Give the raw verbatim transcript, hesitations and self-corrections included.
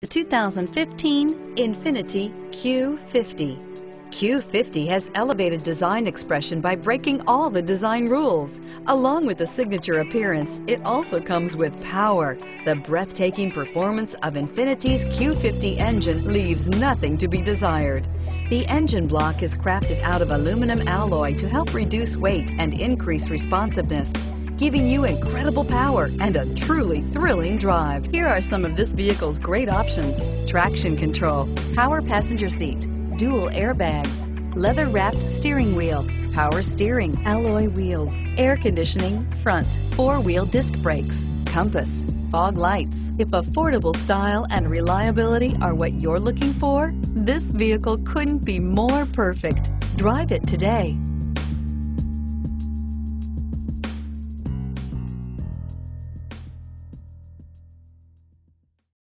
The two thousand fifteen Infiniti Q fifty. Q fifty has elevated design expression by breaking all the design rules. Along with the signature appearance, it also comes with power. The breathtaking performance of Infiniti's Q fifty engine leaves nothing to be desired. The engine block is crafted out of aluminum alloy to help reduce weight and increase responsiveness, giving you incredible power and a truly thrilling drive. Here are some of this vehicle's great options: traction control, power passenger seat, dual airbags, leather-wrapped steering wheel, power steering, alloy wheels, air conditioning, front, four-wheel disc brakes, compass, fog lights. If affordable style and reliability are what you're looking for, this vehicle couldn't be more perfect. Drive it today.